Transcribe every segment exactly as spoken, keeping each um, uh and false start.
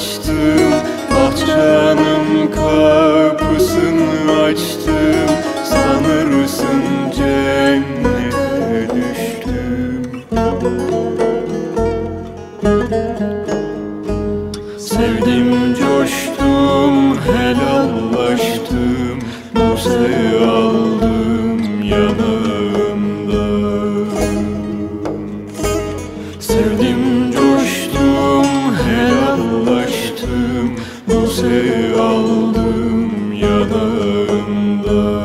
açtım, bahçenin kapısını açtım. Sanırsın cennete düştüm. Sevdim, coştum, helallaştım, buseyi aldım yanağımda. Sevdim, coştum, helallaştım, buseyi aldım yanağımda.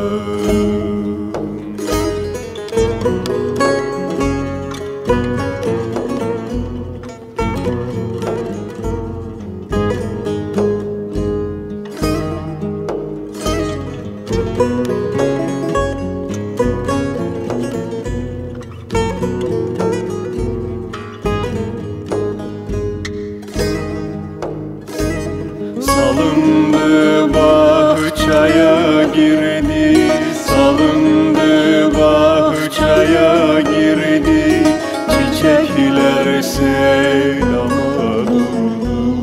Salındı bahçaya girdi, salındı bahçaya girdi. Çiçekler selama durdu.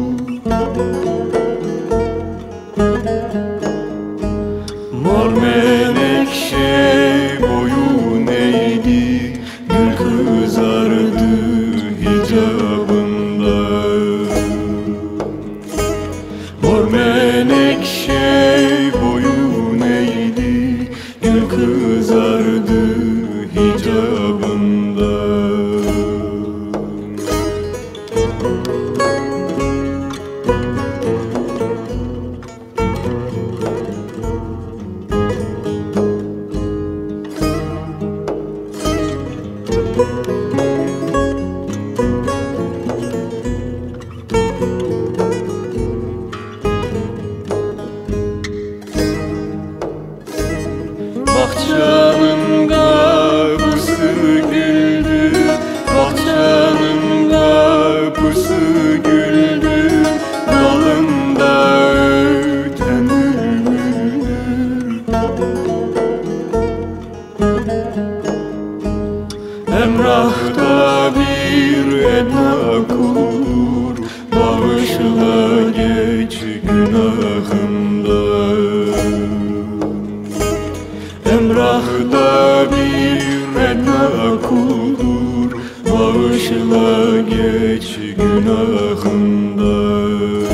Mor menekşe boyun eğdi, gül kızardı hicabında. Mor menekşe boyun eğdi, gül kızardı hicabında. Bahçenin kapısı güldü, bahçenin kapısı güldü. Dalında öten bülbüldür. Emrah'ta bir eda kulur, bağışla geç günahımda. Emrah'ta bir eda kuldur, bağışla geç günahımda.